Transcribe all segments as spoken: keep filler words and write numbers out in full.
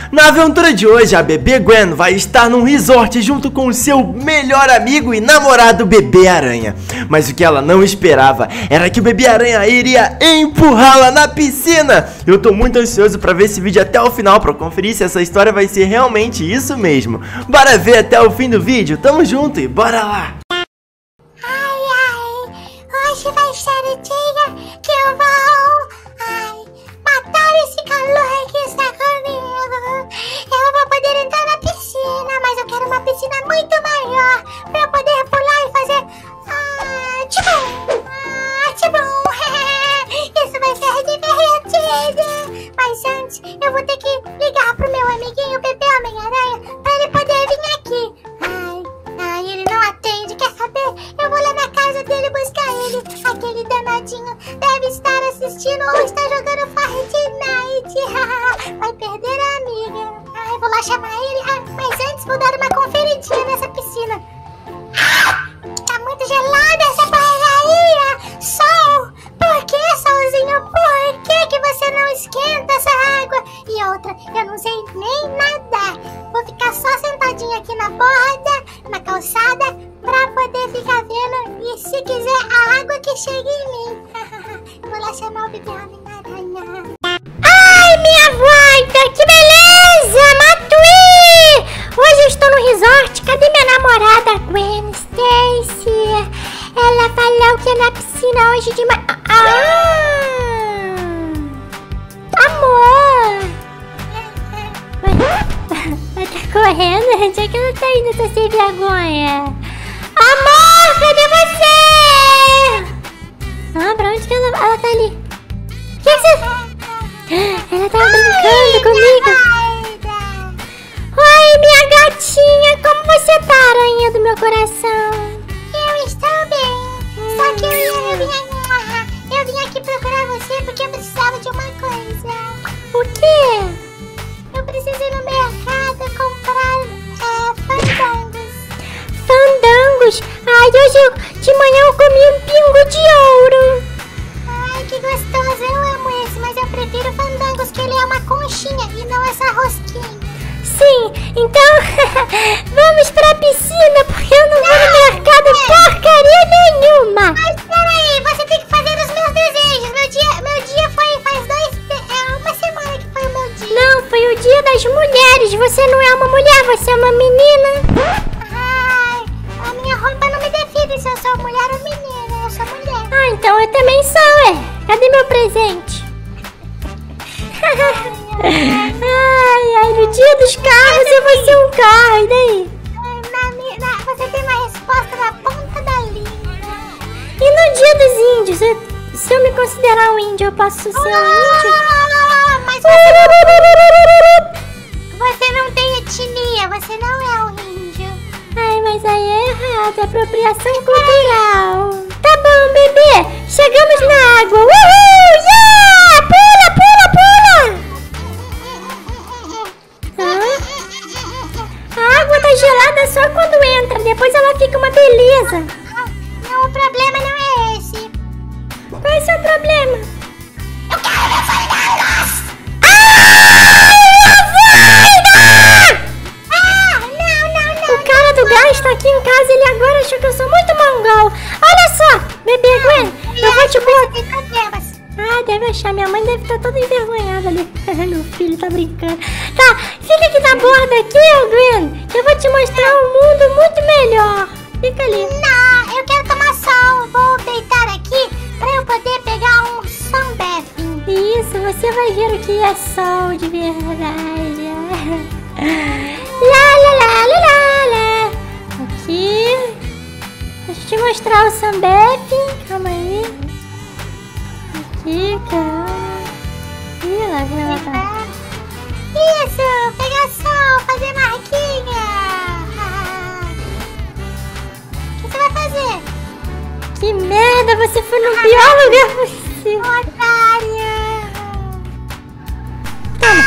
Na aventura de hoje, a bebê Gwen vai estar num resort junto com o seu melhor amigo e namorado Bebê Aranha. Mas o que ela não esperava era que o Bebê Aranha iria empurrá-la na piscina. Eu tô muito ansioso pra ver esse vídeo até o final, pra conferir se essa história vai ser realmente isso mesmo. Bora ver até o fim do vídeo, tamo junto e bora lá! Ai, ai, hoje vai ser o dia que eu vou, ai, matar esse calor que está comigo. Eu vou poder entrar na piscina, mas eu quero uma piscina muito maior pra eu poder pular e fazer, ah, tchum, ah, tchum. Isso vai ser divertido. Mas antes, eu vou ter que ligar pro meu amiguinho Bebê Homem-Aranha pra ele poder vir aqui. Ai, ai, ele não atende, quer saber? Eu vou lá na casa dele buscar ele. Aquele danadinho deve estar assistindo ou está jogando Fortnite. Vai perder a amiga. Ai, vou lá chamar ele. Ah, mas antes vou dar uma conferidinha nessa piscina. Ah, tá muito gelada essa porcaria. Sol, por que, Solzinho? Por que que você não esquenta essa água? E outra, eu não sei nem nadar. Vou ficar só sentadinha aqui na borda, na calçada, pra poder ficar vendo. E se quiser, a água que chega em mim. Vou lá chamar o Bebê Homem-Aranha. Ai, minha volta! Que beleza! Matui! Hoje eu estou no resort. Cadê minha namorada, Gwen Stacy? Ela falou que é na piscina hoje de manhã. Ah! Amor! Ela tá correndo? Onde é que ela tá indo, tá sem vergonha? Amor, cadê você? Ah, pra onde que ela... Ela tá ali. O que que você... Ela tá brincando comigo. Oi, minha gatinha. Como você tá, aranha do meu coração? Eu estou bem. Só que eu, eu, vim, eu vim aqui procurar você porque eu precisava de uma coisa. O quê? Eu preciso ir no mercado comprar é, fandangos. Fandangos? Ai, hoje eu, de manhã eu comi um pingo de ouro. Ai, que gostoso. Eu amo esse, mas eu prefiro fandangos, que ele é uma conchinha e não essa rosquinha. Sim, então vamos pra piscina, porque eu não, não vou no mercado é. porcaria nenhuma. Mas peraí, você tem que fazer os meus desejos. Meu dia, meu dia foi faz dois, é uma semana que foi o meu dia. Não, foi o dia das mulheres. Você não é uma mulher, você é uma menina. Ai, a minha roupa não me define se eu sou mulher ou menina. Eu sou mulher. Ah, então eu também sou, é. Cadê meu presente? Ai, ai, no dia dos carros eu vou ser um carro, e daí? Na, na, você tem uma resposta na ponta da língua. E no dia dos índios, eu, se eu me considerar um índio, eu posso ser um índio? Mas você não, você não tem etnia, você não é um índio. Ai, mas aí é errado, é apropriação cultural. Tá bom, bebê, chegamos na água. Uhul, yeah! Pula, pula, pula! A água tá gelada só quando entra, depois ela fica uma beleza. Não, o problema não é esse. Qual é o seu problema? Eu quero meu fandangos! Ah, ah, não, não, não. O cara do gás tá aqui em casa, ele agora achou que eu sou muito mongol. Olha só, bebê Gwen, eu vou te botar. Ah, deve achar, minha mãe deve estar toda envergonhada ali. Meu filho tá brincando. Tá, fica aqui na borda aqui, ô Gwen, que eu vou te mostrar um mundo muito melhor. Fica ali. Não, eu quero tomar sol. Vou deitar aqui pra eu poder pegar um sunbathing. Isso, você vai ver o que é sol de verdade. Lá, lá, lá, lá, lá, lá. Aqui. Deixa eu te mostrar o sunbathing. Calma aí. Aqui, calma. Ih, lá vem ela tá. Isso, pegar sol, fazer marquinha. O que você vai fazer? Que merda, você foi no pior lugar possível. Otária. Toma.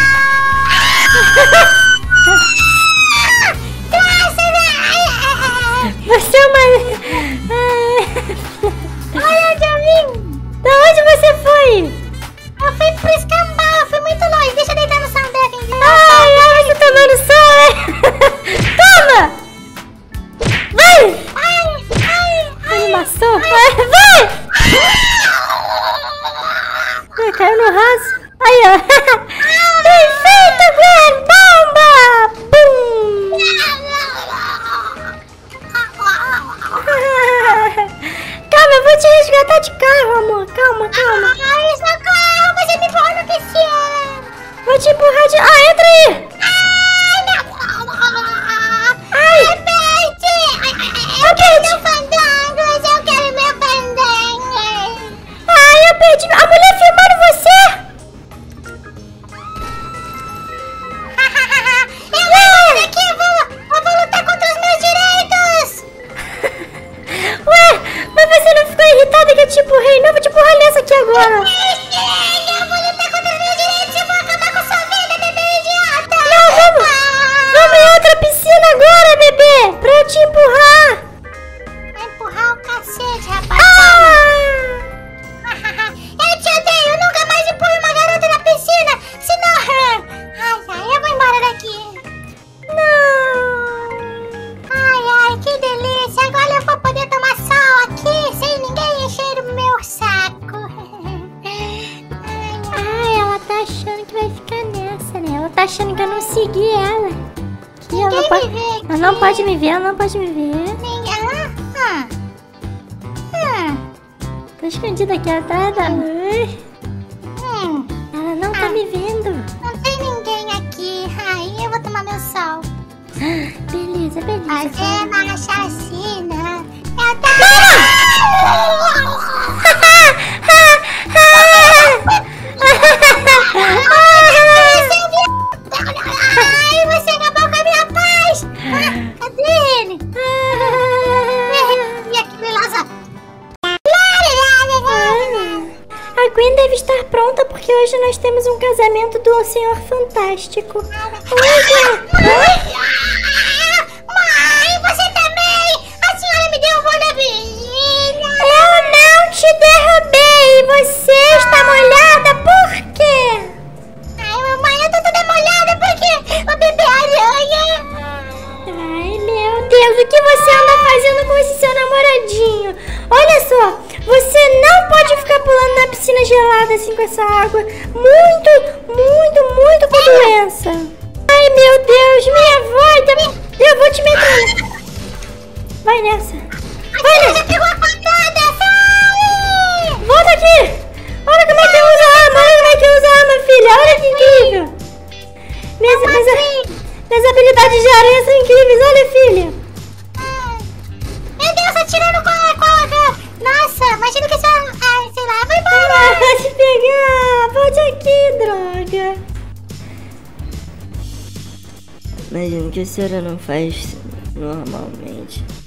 Você é uma... Olha onde eu vim. Da onde você foi? Eu fui pro escambau, eu fui muito longe. Deixa eu deitar no sunbathing. Ai, ai, tá achando que eu não segui ela. Que ela não pode, ela não pode me ver, ela não pode me ver. Ninguém. Ah. Ah. Tô escondida aqui atrás da luz. Hum. Ela não tá Ah. me vendo. Não tem ninguém aqui. Aí eu vou tomar meu sol. Beleza, beleza. Fazer uma chacina. Eu tô... Ai, você acabou com a minha paz. Ah, cadê ele? E aquele Lázaro? A Gwen deve estar pronta porque hoje nós temos um casamento do Senhor Fantástico. Oi, Gwen. Oi? Mãe, você também! A senhora me derrubou na piscina! Eu não te derrubei! Você está molhada por quê? Ai, mamãe, eu tô toda molhada porque o bebê aranha... Ai, meu Deus, o que você anda fazendo com esse seu namoradinho? Olha só, você não pode ficar pulando na piscina gelada assim com essa água. Muito, muito, muito com doença. Ai, meu Deus, minha avó, eu vou te meter. Vai nessa. Vai nessa. Você pegou a facada, sai! Volta aqui. Olha como é que eu uso a arma, olha como é que eu uso a arma, filha. Olha que incrível. Minhas, minhas, minhas habilidades de aranha são incríveis, olha, filha. Meu Deus, atirando com a... Com a... Nossa, imagina que essa... Ah, sei lá, vai embora. Ah, vai te pegar. Volte aqui, droga. Imagino que a senhora não faz normalmente.